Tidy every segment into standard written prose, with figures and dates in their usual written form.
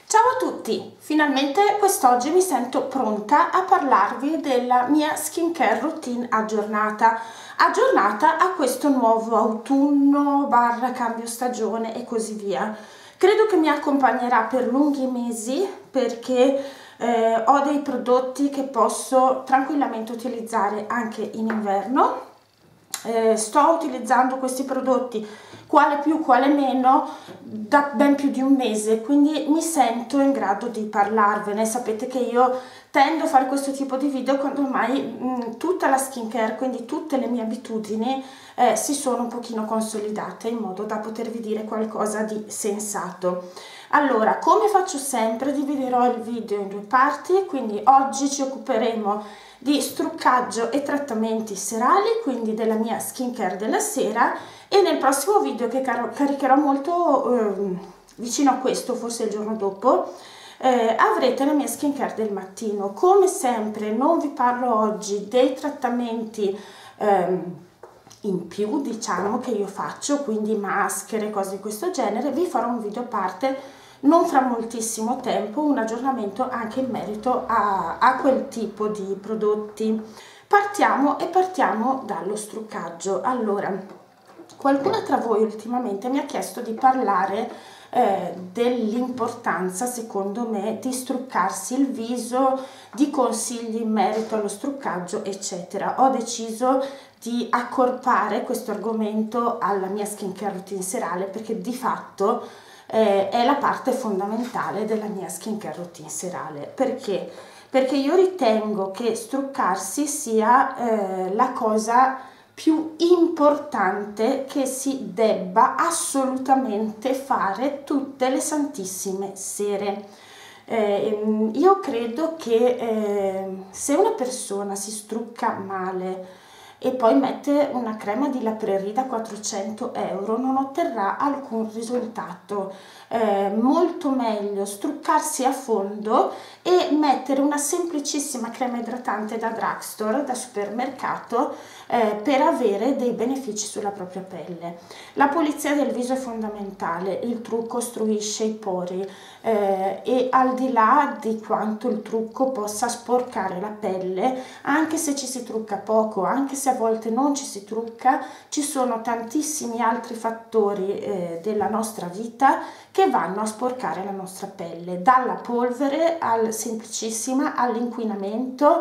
Ciao a tutti! Finalmente quest'oggi mi sento pronta a parlarvi della mia skincare routine aggiornata a questo nuovo autunno barra cambio stagione e così via. Credo che mi accompagnerà per lunghi mesi perché ho dei prodotti che posso tranquillamente utilizzare anche in inverno. Sto utilizzando questi prodotti, quale più quale meno, da ben più di un mese, quindi mi sento in grado di parlarvene. Sapete che io tendo a fare questo tipo di video quando ormai tutta la skincare, quindi tutte le mie abitudini si sono un pochino consolidate, in modo da potervi dire qualcosa di sensato. Allora, come faccio sempre, dividerò il video in due parti, quindi oggi ci occuperemo di struccaggio e trattamenti serali, quindi della mia skincare della sera, e nel prossimo video che caricherò molto vicino a questo, forse il giorno dopo, avrete la mia skincare del mattino. Come sempre non vi parlo oggi dei trattamenti in più, diciamo, che io faccio, quindi maschere, cose di questo genere. Vi farò un video a parte non fra moltissimo tempo, un aggiornamento anche in merito a quel tipo di prodotti. Partiamo dallo struccaggio. Allora, qualcuno tra voi ultimamente mi ha chiesto di parlare dell'importanza, secondo me, di struccarsi il viso, di consigli in merito allo struccaggio, eccetera. Ho deciso di accorpare questo argomento alla mia skincare routine serale perché di fatto è la parte fondamentale della mia skincare routine serale. Perché? Perché io ritengo che struccarsi sia la cosa più importante che si debba assolutamente fare tutte le santissime sere. Io credo che se una persona si strucca male e poi mette una crema di La Prairie da 400 euro non otterrà alcun risultato. Molto meglio struccarsi a fondo e mettere una semplicissima crema idratante da drugstore, da supermercato, per avere dei benefici sulla propria pelle. La pulizia del viso è fondamentale, il trucco ostruisce i pori e al di là di quanto il trucco possa sporcare la pelle, anche se ci si trucca poco, anche se a volte non ci si trucca, ci sono tantissimi altri fattori della nostra vita che vanno a sporcare la nostra pelle, dalla polvere al semplicissima all'inquinamento.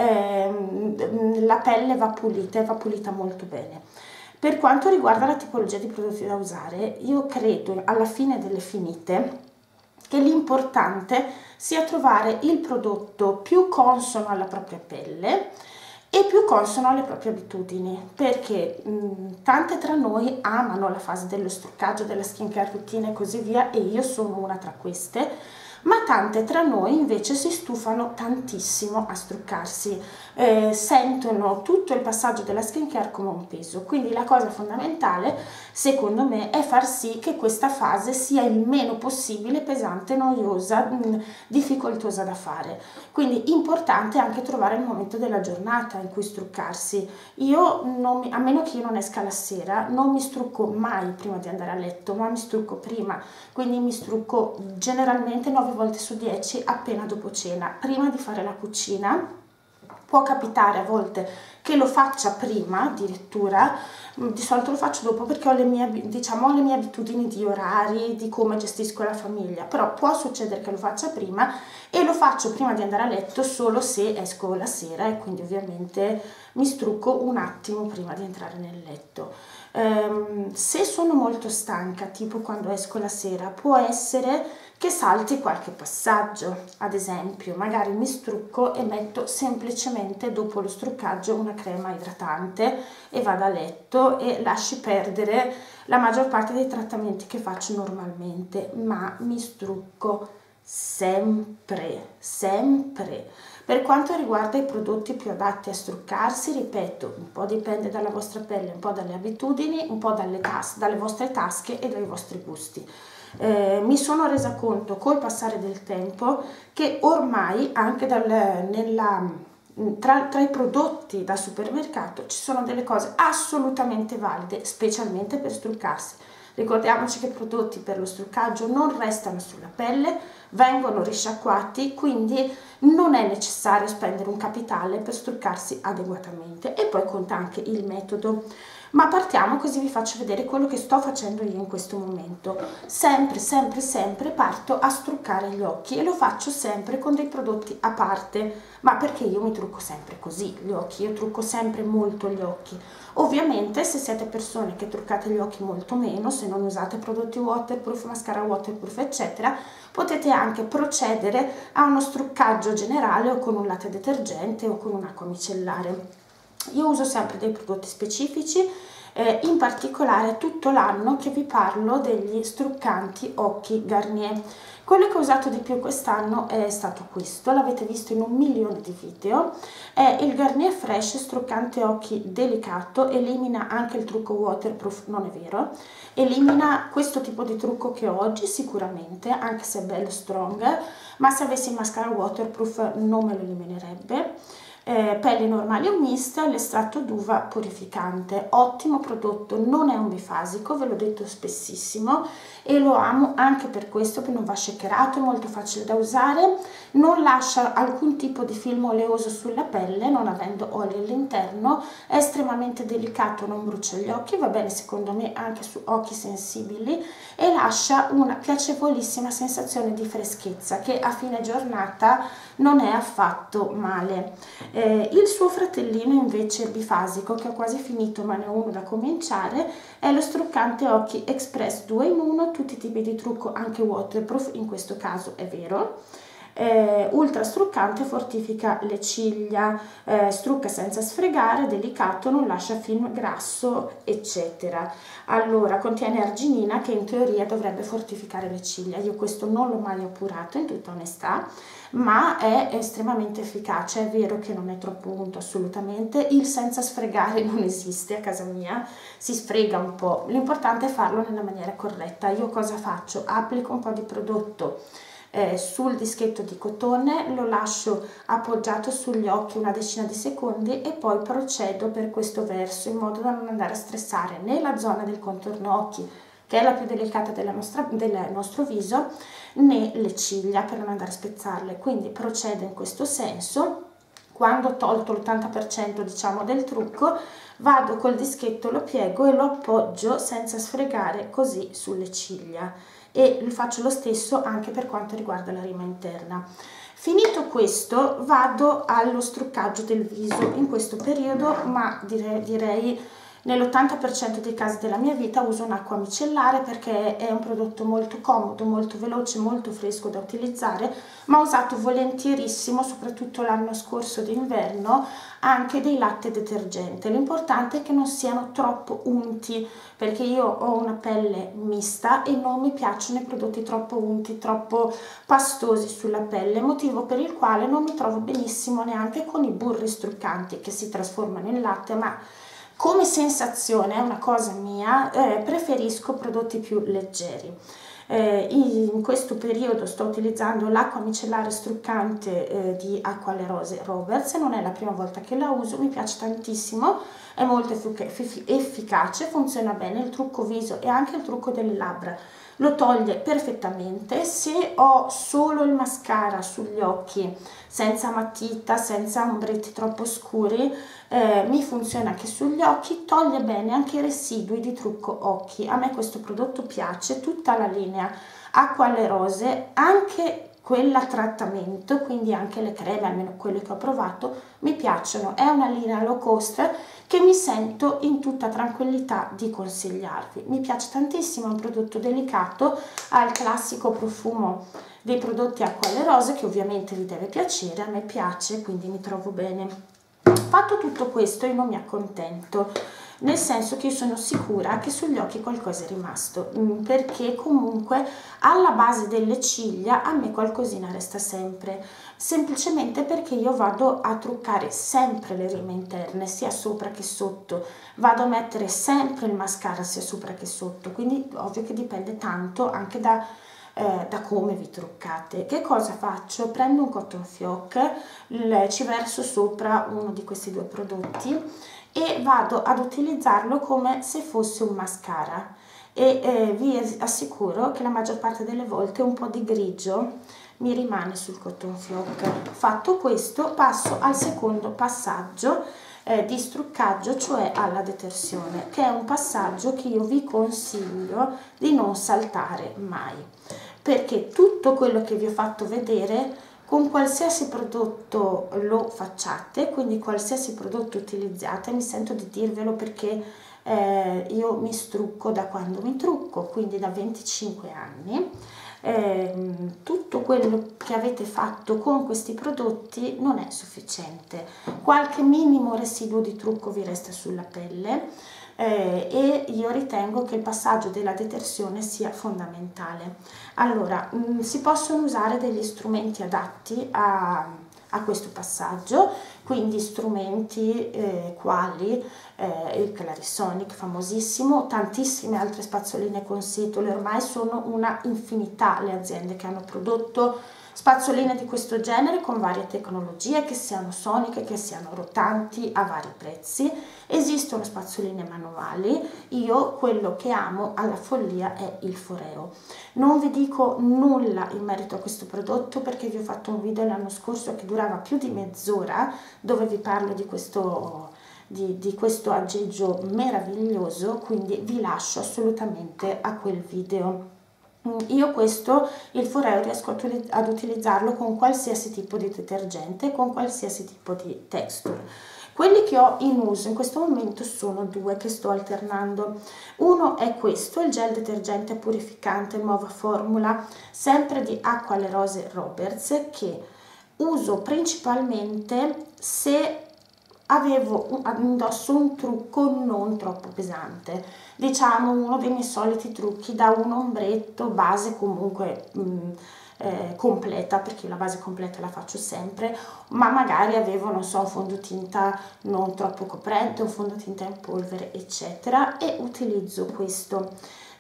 La pelle va pulita e va pulita molto bene. Per quanto riguarda la tipologia di prodotti da usare, io credo alla fine delle finite che l'importante sia trovare il prodotto più consono alla propria pelle e più consono alle proprie abitudini, perché tante tra noi amano la fase dello struccaggio, della skincare routine e così via, e io sono una tra queste, ma tante tra noi invece si stufano tantissimo a struccarsi, sentono tutto il passaggio della skincare come un peso. Quindi la cosa fondamentale, secondo me, è far sì che questa fase sia il meno possibile pesante, noiosa, difficoltosa da fare. Quindi importante anche trovare il momento della giornata in cui struccarsi. Io a meno che io non esca la sera, non mi strucco mai prima di andare a letto, ma mi strucco prima. Quindi mi strucco generalmente 9 volte su 10 appena dopo cena, prima di fare la cucina. Può capitare a volte che lo faccia prima addirittura, di solito lo faccio dopo perché ho le mie, diciamo, ho le mie abitudini di orari, di come gestisco la famiglia, però può succedere che lo faccia prima, e lo faccio prima di andare a letto solo se esco la sera, e quindi ovviamente mi strucco un attimo prima di entrare nel letto. Se sono molto stanca, tipo quando esco la sera, può essere che salti qualche passaggio. Ad esempio, magari mi strucco e metto semplicemente dopo lo struccaggio una crema idratante e vado a letto e lasci perdere la maggior parte dei trattamenti che faccio normalmente, ma mi strucco sempre. Per quanto riguarda i prodotti più adatti a struccarsi, ripeto, un po' dipende dalla vostra pelle, un po' dalle abitudini, un po' dalle vostre tasche e dai vostri gusti. Mi sono resa conto col passare del tempo che ormai anche tra i prodotti da supermercato ci sono delle cose assolutamente valide, specialmente per struccarsi. Ad Ricordiamoci che i prodotti per lo struccaggio non restano sulla pelle, vengono risciacquati, quindi non è necessario spendere un capitale per struccarsi adeguatamente. E poi conta anche il metodo. Ma partiamo, così vi faccio vedere quello che sto facendo io in questo momento. Sempre parto a struccare gli occhi, e lo faccio sempre con dei prodotti a parte, ma perché io mi trucco sempre così gli occhi, io trucco sempre molto gli occhi. Ovviamente se siete persone che truccate gli occhi molto meno, se non usate prodotti waterproof, mascara waterproof eccetera, potete anche procedere a uno struccaggio generale o con un latte detergente o con un'acqua micellare. Io uso sempre dei prodotti specifici, in particolare tutto l'anno che vi parlo degli struccanti occhi Garnier. Quello che ho usato di più quest'anno è stato questo, l'avete visto in 1.000.000 di video, è il Garnier Fresh struccante occhi delicato, elimina anche il trucco waterproof, non è vero, elimina questo tipo di trucco che ho oggi sicuramente, anche se è bello strong, ma se avessi il mascara waterproof non me lo eliminerebbe. Pelli normali o miste, l'estratto d'uva purificante, ottimo prodotto, non è un bifasico, ve l'ho detto spessissimo, e lo amo anche per questo, che non va shakerato, è molto facile da usare, non lascia alcun tipo di film oleoso sulla pelle, non avendo olio all'interno, è estremamente delicato, non brucia gli occhi, va bene secondo me anche su occhi sensibili, e lascia una piacevolissima sensazione di freschezza che a fine giornata non è affatto male. Il suo fratellino invece bifasico, che ho quasi finito ma ne ho uno da cominciare, è lo struccante occhi Express 2 in 1, tutti i tipi di trucco, anche waterproof in questo caso è vero. Ultra struccante, fortifica le ciglia, strucca senza sfregare, delicato, non lascia film grasso eccetera. Allora contiene arginina che in teoria dovrebbe fortificare le ciglia, io questo non l'ho mai appurato in tutta onestà, ma è estremamente efficace. È vero che non è troppo unto assolutamente, il senza sfregare non esiste a casa mia, si sfrega un po', l'importante è farlo nella maniera corretta. Io cosa faccio? Applico un po' di prodotto sul dischetto di cotone, lo lascio appoggiato sugli occhi una decina di secondi e poi procedo per questo verso in modo da non andare a stressare né la zona del contorno occhi, che è la più delicata del nostro viso, né le ciglia, per non andare a spezzarle. Quindi procedo in questo senso. Quando ho tolto l'80% diciamo del trucco, vado col dischetto, lo piego e lo appoggio senza sfregare così sulle ciglia, e faccio lo stesso anche per quanto riguarda la rima interna. Finito questo vado allo struccaggio del viso. In questo periodo, ma direi nell'80% dei casi della mia vita, uso un'acqua micellare perché è un prodotto molto comodo, molto veloce, molto fresco da utilizzare, ma ho usato volentierissimo, soprattutto l'anno scorso d'inverno, anche dei latte detergente. L'importante è che non siano troppo unti, perché io ho una pelle mista e non mi piacciono i prodotti troppo unti, troppo pastosi sulla pelle, motivo per il quale non mi trovo benissimo neanche con i burri struccanti che si trasformano in latte, ma come sensazione, è una cosa mia, preferisco prodotti più leggeri. In questo periodo sto utilizzando l'acqua micellare struccante di Acqua alle Rose Roberts, non è la prima volta che la uso, mi piace tantissimo, è molto efficace, funziona bene, il trucco viso e anche il trucco delle labbra lo toglie perfettamente. Se ho solo il mascara sugli occhi, senza matita, senza ombretti troppo scuri, mi funziona anche sugli occhi, toglie bene anche i residui di trucco occhi. A me questo prodotto piace, tutta la linea Acqua alle Rose, anche quella trattamento, quindi anche le creme, almeno quelle che ho provato, mi piacciono. È una linea low cost che mi sento in tutta tranquillità di consigliarvi. Mi piace tantissimo, è un prodotto delicato, ha il classico profumo dei prodotti Acqua alle Rose, che ovviamente vi deve piacere, a me piace, quindi mi trovo bene. Fatto tutto questo, io non mi accontento, nel senso che io sono sicura che sugli occhi qualcosa è rimasto, perché comunque alla base delle ciglia a me qualcosina resta sempre, semplicemente perché io vado a truccare sempre le rime interne, sia sopra che sotto, vado a mettere sempre il mascara sia sopra che sotto, quindi ovvio che dipende tanto anche da come vi truccate. Che cosa faccio? Prendo un cotton fioc, ci verso sopra uno di questi due prodotti e vado ad utilizzarlo come se fosse un mascara, e vi assicuro che la maggior parte delle volte un po' di grigio mi rimane sul cotton fioc. Fatto questo, passo al secondo passaggio di struccaggio, cioè alla detersione, che è un passaggio che io vi consiglio di non saltare mai, perché tutto quello che vi ho fatto vedere con qualsiasi prodotto lo facciate, quindi qualsiasi prodotto utilizzate, mi sento di dirvelo perché io mi strucco da quando mi trucco, quindi da 25 anni. Tutto quello che avete fatto con questi prodotti non è sufficiente, qualche minimo residuo di trucco vi resta sulla pelle, e io ritengo che il passaggio della detersione sia fondamentale. Allora, si possono usare degli strumenti adatti a questo passaggio, quindi strumenti quali il Clarisonic famosissimo, tantissime altre spazzoline con setole, ormai sono una infinità le aziende che hanno prodotto spazzoline di questo genere con varie tecnologie, che siano soniche, che siano rotanti, a vari prezzi. Esistono spazzoline manuali, io quello che amo alla follia è il Foreo. Non vi dico nulla in merito a questo prodotto perché vi ho fatto un video l'anno scorso che durava più di mezz'ora dove vi parlo di questo aggeggio meraviglioso, quindi vi lascio assolutamente a quel video. Io il Foreo riesco ad utilizzarlo con qualsiasi tipo di detergente, con qualsiasi tipo di texture. Quelli che ho in uso in questo momento sono due che sto alternando. Uno è questo, il gel detergente purificante nuova formula, sempre di Acqua alle Rose Roberts, che uso principalmente se avevo indosso un trucco non troppo pesante, diciamo uno dei miei soliti trucchi da un ombretto base comunque completa, perché la base completa la faccio sempre, ma magari avevo, non so, un fondotinta non troppo coprente, un fondotinta in polvere eccetera, e utilizzo questo.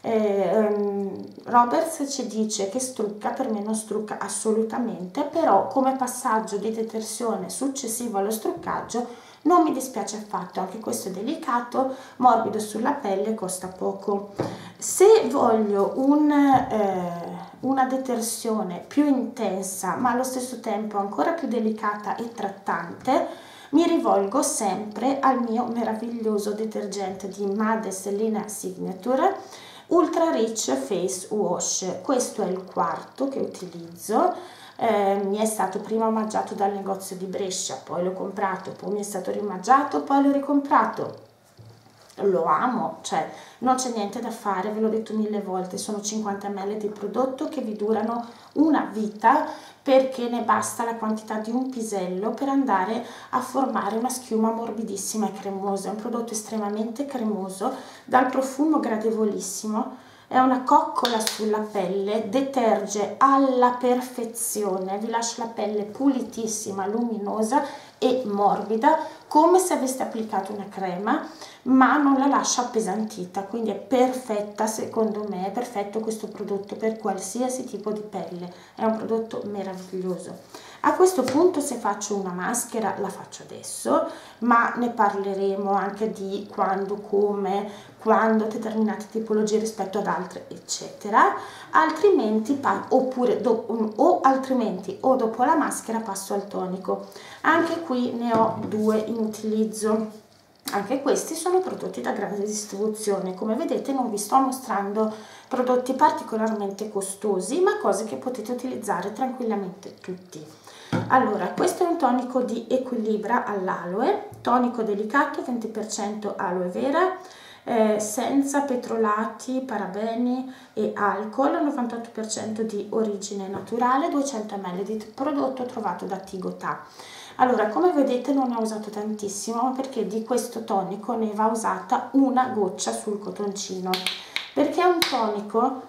Roberts ci dice che strucca, per me non strucca assolutamente, però come passaggio di detersione successivo allo struccaggio non mi dispiace affatto, anche questo è delicato, morbido sulla pelle, costa poco. Se voglio una detersione più intensa ma allo stesso tempo ancora più delicata e trattante, mi rivolgo sempre al mio meraviglioso detergente di Mades Linea Signature Ultra Rich Face Wash. Questo è il quarto che utilizzo. Mi è stato prima omaggiato dal negozio di Brescia, poi l'ho comprato, poi mi è stato rimaggiato, poi l'ho ricomprato. Lo amo, cioè non c'è niente da fare, ve l'ho detto 1000 volte, sono 50 ml di prodotto che vi durano una vita, perché ne basta la quantità di un pisello per andare a formare una schiuma morbidissima e cremosa. È un prodotto estremamente cremoso, dal profumo gradevolissimo, è una coccola sulla pelle, deterge alla perfezione, vi lascia la pelle pulitissima, luminosa e morbida, come se aveste applicato una crema, ma non la lascia appesantita, quindi è perfetta, secondo me è perfetto questo prodotto per qualsiasi tipo di pelle, è un prodotto meraviglioso. A questo punto, se faccio una maschera, la faccio adesso, ma ne parleremo anche di quando, come, quando determinate tipologie rispetto ad altre eccetera, altrimenti o dopo la maschera passo al tonico. Anche qui ne ho due in utilizzo. Anche questi sono prodotti da grande distribuzione, come vedete non vi sto mostrando prodotti particolarmente costosi, ma cose che potete utilizzare tranquillamente tutti. Allora, questo è un tonico di Equilibra all'aloe, tonico delicato 20% aloe vera, senza petrolati, parabeni e alcol, 98% di origine naturale, 200 ml di prodotto trovato da Tigotà. Allora, come vedete non ne ho usato tantissimo, perché di questo tonico ne va usata una goccia sul cotoncino, perché è un tonico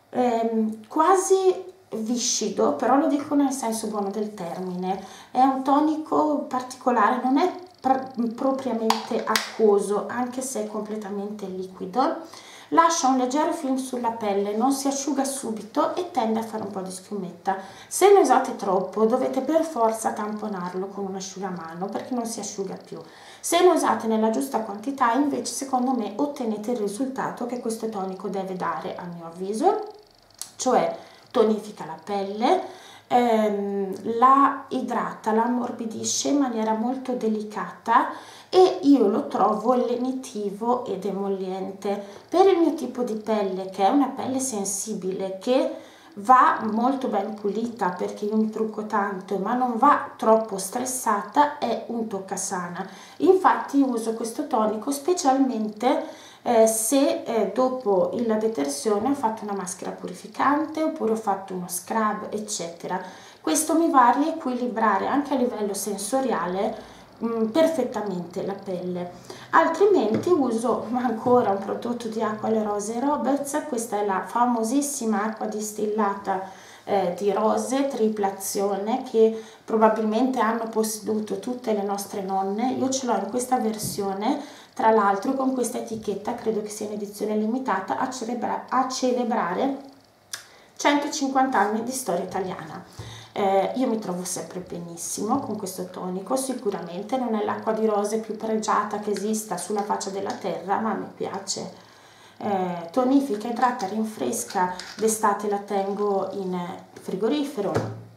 quasi viscido, però lo dico nel senso buono del termine, è un tonico particolare, non è propriamente acquoso, anche se è completamente liquido, lascia un leggero film sulla pelle, non si asciuga subito e tende a fare un po' di schiumetta. Se ne usate troppo dovete per forza tamponarlo con un asciugamano perché non si asciuga più. Se ne usate nella giusta quantità invece secondo me ottenete il risultato che questo tonico deve dare a mio avviso, cioè tonifica la pelle, la idrata, la ammorbidisce in maniera molto delicata e io lo trovo lenitivo ed emolliente. Per il mio tipo di pelle, che è una pelle sensibile, che va molto ben pulita perché io mi trucco tanto ma non va troppo stressata, è un toccasana. Infatti uso questo tonico specialmente se dopo la detersione ho fatto una maschera purificante oppure ho fatto uno scrub eccetera. Questo mi va a riequilibrare anche a livello sensoriale perfettamente la pelle. Altrimenti uso ancora un prodotto di Acqua alle Rose Roberts. Questa è la famosissima acqua distillata di rose, tripla azione, che probabilmente hanno posseduto tutte le nostre nonne. Io ce l'ho in questa versione, tra l'altro con questa etichetta, credo che sia in edizione limitata, a celebrare 150 anni di storia italiana. Io mi trovo sempre benissimo con questo tonico, sicuramente non è l'acqua di rose più pregiata che esista sulla faccia della terra, ma mi piace. Tonifica, idrata, rinfresca, d'estate la tengo in frigorifero,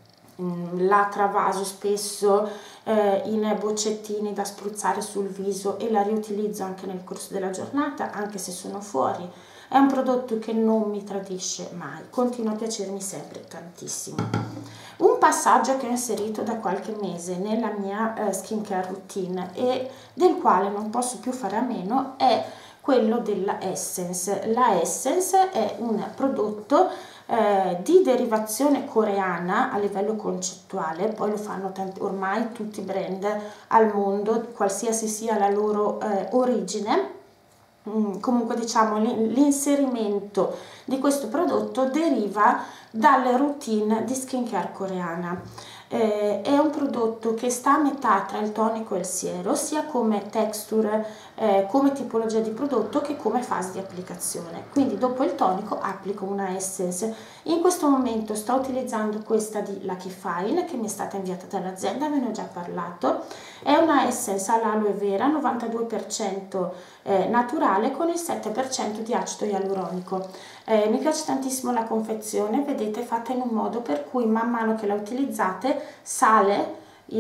la travaso spesso in boccettini da spruzzare sul viso e la riutilizzo anche nel corso della giornata, anche se sono fuori. È un prodotto che non mi tradisce mai, continua a piacermi sempre tantissimo. Un passaggio che ho inserito da qualche mese nella mia skincare routine e del quale non posso più fare a meno è quello della Essence. La Essence è un prodotto di derivazione coreana a livello concettuale, poi lo fanno ormai tutti i brand al mondo, qualsiasi sia la loro origine. Comunque diciamo l'inserimento di questo prodotto deriva dalle routine di skincare coreana. È un prodotto che sta a metà tra il tonico e il siero, sia come texture, come tipologia di prodotto che come fase di applicazione. Quindi dopo il tonico applico una essence. In questo momento sto utilizzando questa di Lucky Fine che mi è stata inviata dall'azienda, ve ne ho già parlato. È una essence all'aloe vera 92% naturale con il 7% di acido ialuronico. Mi piace tantissimo la confezione, vedete, fatta in un modo per cui man mano che la utilizzate sale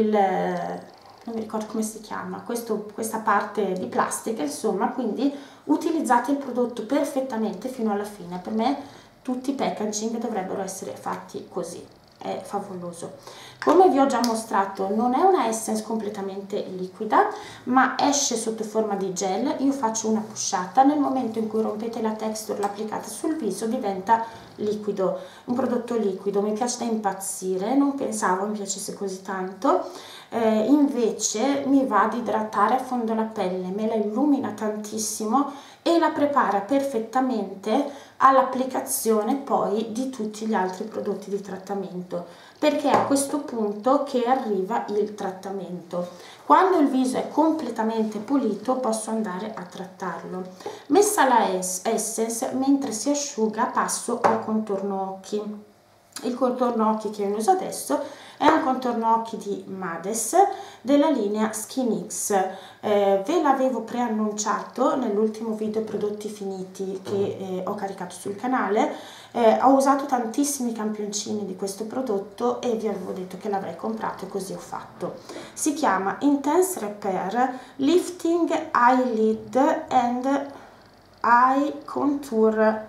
non mi ricordo come si chiama, questa parte di plastica, insomma, quindi utilizzate il prodotto perfettamente fino alla fine. Per me tutti i packaging dovrebbero essere fatti così, è favoloso. Come vi ho già mostrato, non è una essence completamente liquida, ma esce sotto forma di gel. Io faccio una pushata, nel momento in cui rompete la texture, l'applicate sul viso, diventa liquido, un prodotto liquido. Mi piace da impazzire, non pensavo mi piacesse così tanto. Invece mi va ad idratare a fondo la pelle, me la illumina tantissimo e la prepara perfettamente all'applicazione poi di tutti gli altri prodotti di trattamento, perché è a questo punto che arriva il trattamento. Quando il viso è completamente pulito posso andare a trattarlo. Messa la essence, mentre si asciuga passo al contorno occhi. Il contorno occhi che io uso adesso è un contorno occhi di Mades della linea Skin X. Ve l'avevo preannunciato nell'ultimo video prodotti finiti che ho caricato sul canale. Ho usato tantissimi campioncini di questo prodotto e vi avevo detto che l'avrei comprato e così ho fatto. Si chiama Intense Repair Lifting Eyelid and Eye Contour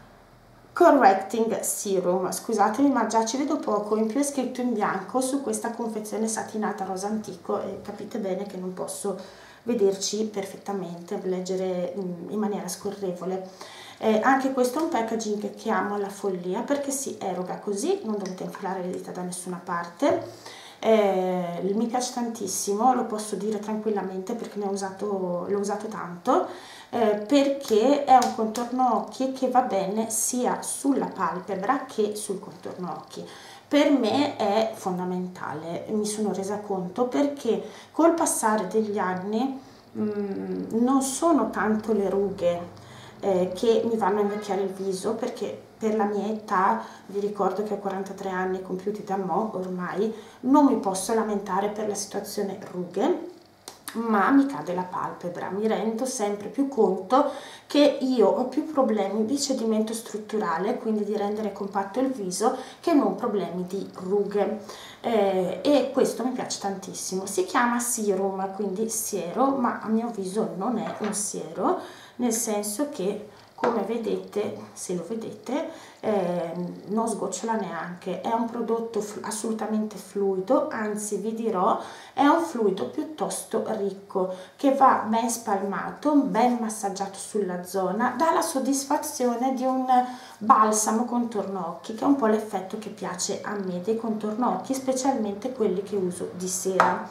Correcting Serum. Scusatemi, ma già ci vedo poco, in più è scritto in bianco su questa confezione satinata rosa antico e capite bene che non posso vederci perfettamente, leggere in maniera scorrevole. Anche questo è un packaging che amo alla follia perché si eroga così, non dovete infilare le dita da nessuna parte. Mi piace tantissimo, lo posso dire tranquillamente perché l'ho usato tanto, perché è un contorno occhi che va bene sia sulla palpebra che sul contorno occhi. Per me è fondamentale, mi sono resa conto, perché col passare degli anni non sono tanto le rughe che mi vanno a invecchiare il viso, perché per la mia età, vi ricordo che ho 43 anni compiuti da mo' ormai, non mi posso lamentare per la situazione rughe, ma mi cade la palpebra, mi rendo sempre più conto che io ho più problemi di cedimento strutturale, quindi di rendere compatto il viso, che non problemi di rughe, e questo mi piace tantissimo. Si chiama serum, quindi siero, ma a mio avviso non è un siero, nel senso che, come vedete, se lo vedete, non sgocciola neanche, è un prodotto assolutamente fluido, anzi vi dirò è un fluido piuttosto ricco che va ben spalmato, ben massaggiato sulla zona, dà la soddisfazione di un balsamo contorno occhi, che è un po' l'effetto che piace a me dei contorno occhi, specialmente quelli che uso di sera.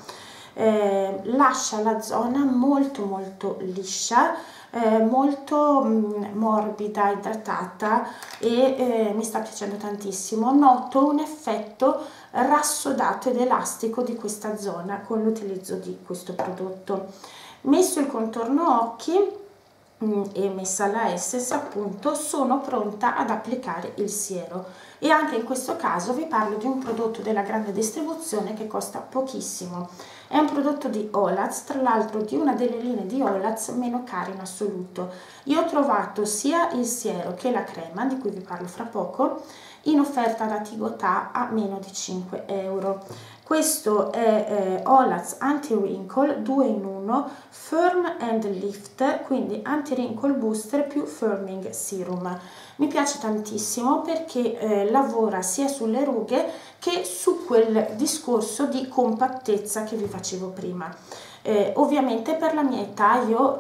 Lascia la zona molto liscia, molto morbida, idratata, e mi sta piacendo tantissimo. Noto un effetto rassodato ed elastico di questa zona con l'utilizzo di questo prodotto. Messo il contorno occhi e messa la essence, appunto, sono pronta ad applicare il siero, e anche in questo caso vi parlo di un prodotto della grande distribuzione che costa pochissimo. È un prodotto di Olaz, tra l'altro di una delle linee di Olaz meno care in assoluto. Io ho trovato sia il siero che la crema, di cui vi parlo fra poco, in offerta da Tigotà a meno di 5 euro. Questo è Olaz Anti-Wrinkle 2 in 1 Firm and Lift, quindi Anti-Wrinkle Booster più Firming Serum. Mi piace tantissimo perché lavora sia sulle rughe che su quel discorso di compattezza che vi facevo prima. Ovviamente per la mia età io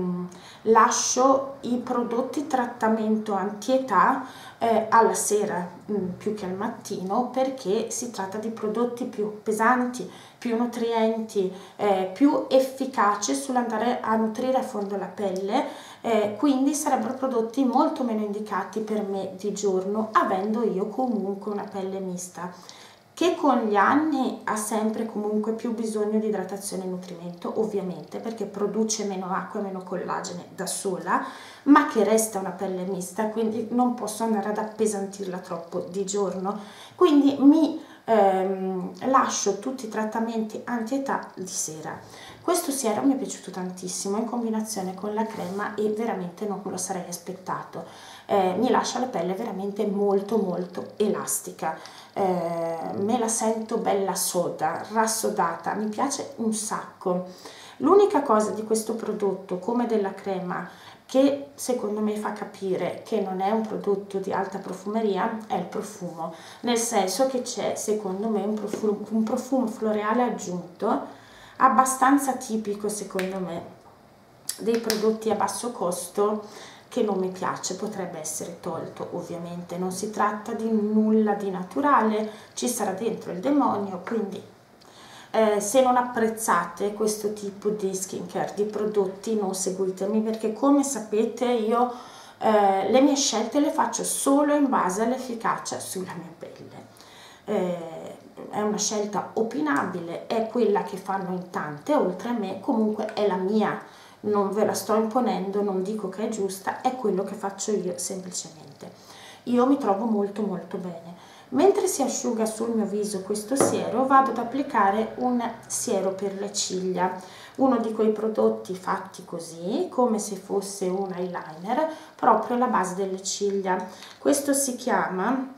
lascio i prodotti trattamento anti-età alla sera più che al mattino, perché si tratta di prodotti più pesanti, più nutrienti, più efficaci sull'andare a nutrire a fondo la pelle, quindi sarebbero prodotti molto meno indicati per me di giorno, avendo io comunque una pelle mista, che con gli anni ha sempre comunque più bisogno di idratazione e nutrimento, ovviamente, perché produce meno acqua e meno collagene da sola, ma che resta una pelle mista, quindi non posso andare ad appesantirla troppo di giorno. Quindi mi lascio tutti i trattamenti anti-età di sera. Questo siero mi è piaciuto tantissimo in combinazione con la crema, e veramente non me lo sarei aspettato. Mi lascia la pelle veramente molto elastica, me la sento bella soda, rassodata, mi piace un sacco. L'unica cosa di questo prodotto, come della crema, che secondo me fa capire che non è un prodotto di alta profumeria, è il profumo, nel senso che c'è secondo me un profumo floreale aggiunto abbastanza tipico, secondo me, dei prodotti a basso costo, che non mi piace. Potrebbe essere tolto, ovviamente non si tratta di nulla di naturale, ci sarà dentro il demonio, quindi se non apprezzate questo tipo di skincare, di prodotti, non seguitemi, perché come sapete io le mie scelte le faccio solo in base all'efficacia sulla mia pelle. È una scelta opinabile, è quella che fanno in tante oltre a me, comunque è la mia, non ve la sto imponendo, non dico che è giusta, è quello che faccio io semplicemente. Io mi trovo molto bene. Mentre si asciuga sul mio viso questo siero, vado ad applicare un siero per le ciglia, uno di quei prodotti fatti così, come se fosse un eyeliner, proprio alla base delle ciglia. Questo si chiama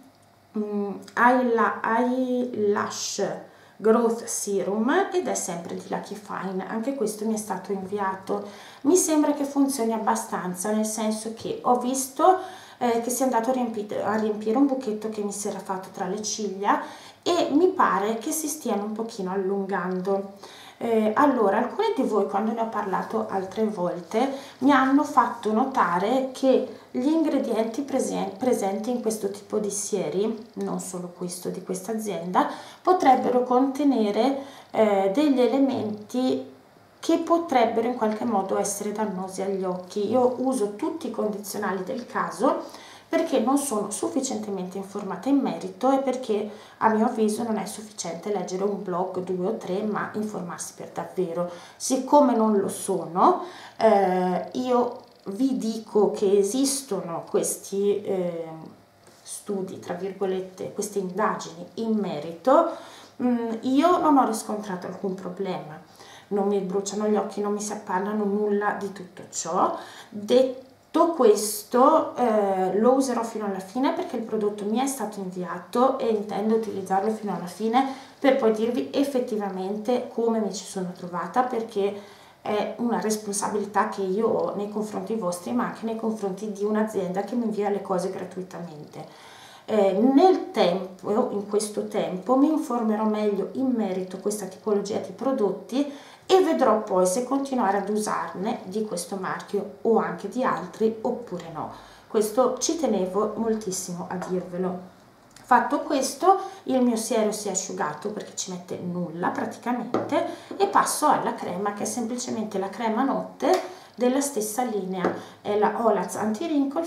Eyelash Growth Serum ed è sempre di Lucky Fine. Anche questo mi è stato inviato. Mi sembra che funzioni abbastanza, nel senso che ho visto che si è andato a riempire un buchetto che mi si era fatto tra le ciglia, e mi pare che si stiano un pochino allungando. Allora, alcuni di voi, quando ne ho parlato altre volte, mi hanno fatto notare che gli ingredienti presenti in questo tipo di sieri, non solo questo di questa azienda, potrebbero contenere degli elementi che potrebbero in qualche modo essere dannosi agli occhi. Io uso tutti i condizionali del caso perché non sono sufficientemente informata in merito, e perché a mio avviso non è sufficiente leggere un blog, 2 o 3, ma informarsi per davvero. Siccome non lo sono, io vi dico che esistono questi studi, tra virgolette, queste indagini in merito, io non ho riscontrato alcun problema, non mi bruciano gli occhi, non mi si appannano, nulla di tutto ciò. Detto questo, lo userò fino alla fine perché il prodotto mi è stato inviato e intendo utilizzarlo fino alla fine per poi dirvi effettivamente come mi ci sono trovata, perché è una responsabilità che io ho nei confronti vostri, ma anche nei confronti di un'azienda che mi invia le cose gratuitamente. Nel tempo, in questo tempo, mi informerò meglio in merito a questa tipologia di prodotti e vedrò poi se continuare ad usarne di questo marchio o anche di altri oppure no. Questo ci tenevo moltissimo a dirvelo. Fatto questo, il mio siero si è asciugato perché ci mette nulla praticamente, e passo alla crema, che è semplicemente la crema notte della stessa linea, è la Olaz Anti-Wrinkle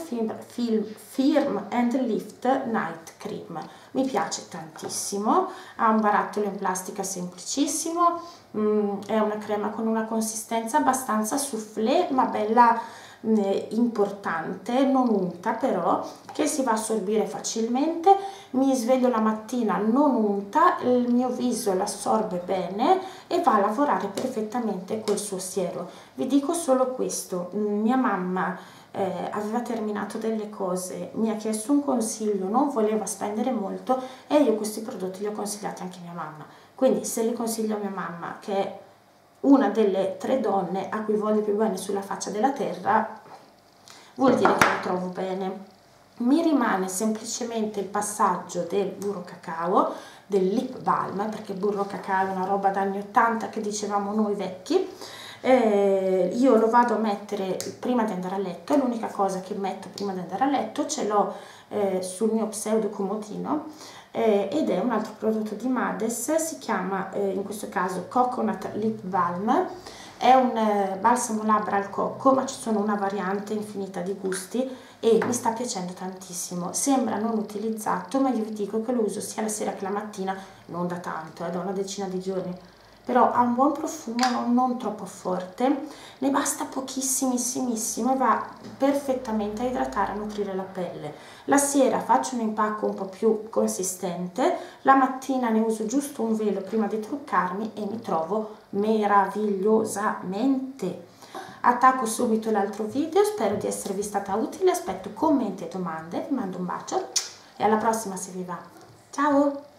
Firm and Lift Night Cream. Mi piace tantissimo, ha un barattolo in plastica semplicissimo, è una crema con una consistenza abbastanza soufflé ma bella importante, non unta però, che si va a assorbire facilmente. Mi sveglio la mattina non unta, il mio viso l'assorbe bene e va a lavorare perfettamente col suo siero. Vi dico solo questo, mia mamma aveva terminato delle cose, mi ha chiesto un consiglio, non voleva spendere molto e io questi prodotti li ho consigliati anche a mia mamma, quindi se li consiglio a mia mamma, che è una delle 3 donne a cui voglio più bene sulla faccia della terra, vuol dire che mi trovo bene. Mi rimane semplicemente il passaggio del burro cacao, del lip balm, perché il burro cacao è una roba da anni 80 che dicevamo noi vecchi. Io lo vado a mettere prima di andare a letto, è l'unica cosa che metto prima di andare a letto, ce l'ho sul mio pseudo comodino, ed è un altro prodotto di Mades, si chiama in questo caso Coconut Lip Balm. È un balsamo labbra al cocco, ma ci sono una variante infinita di gusti e mi sta piacendo tantissimo. Sembra non utilizzato, ma io vi dico che lo uso sia la sera che la mattina, non da tanto, da una decina di giorni, però ha un buon profumo, non troppo forte, ne basta pochissimissimo e va perfettamente a idratare, a nutrire la pelle. La sera faccio un impacco un po' più consistente, la mattina ne uso giusto un velo prima di truccarmi e mi trovo meravigliosamente. Attacco subito l'altro video, spero di esservi stata utile, aspetto commenti e domande, vi mando un bacio e alla prossima se vi va. Ciao!